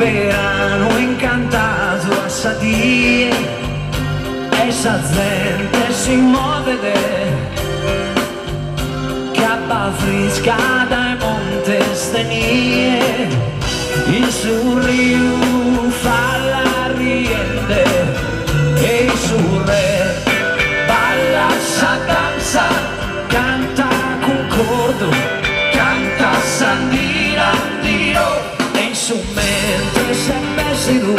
verano incantato a sadie e sa gente si muove cappa fresca dai monte stenie il surriu fa la riende e il surre balla sa danza canta concordo canta sandirandiro e su mente sempre si lu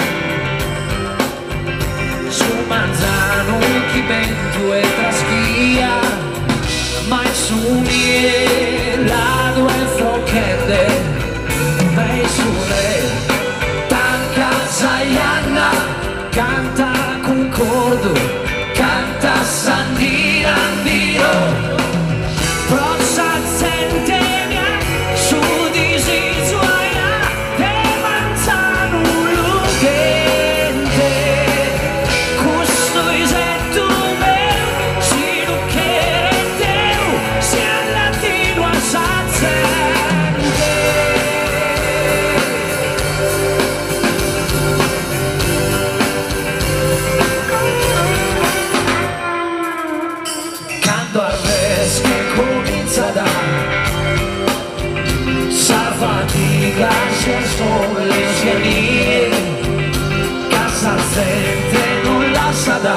su manzano chi vento e traschia ma il sunie la due frocchette e su le tanca zaianna canta concordo canta sandirandiro prosa centenia su disisuaia e manzano lucente questo isetto meu si lo chereteu si al latino a sazzente canto al res che comincia da sa fatica se sole schianie casa gente non la sa da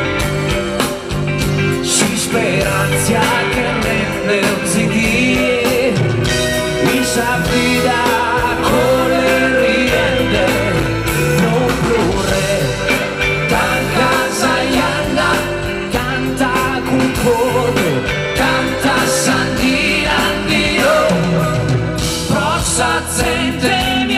si speranza che rende zichie mi sa vida con le riende non plure tanca zaianna canta concordo canta sandirandiro prosa gente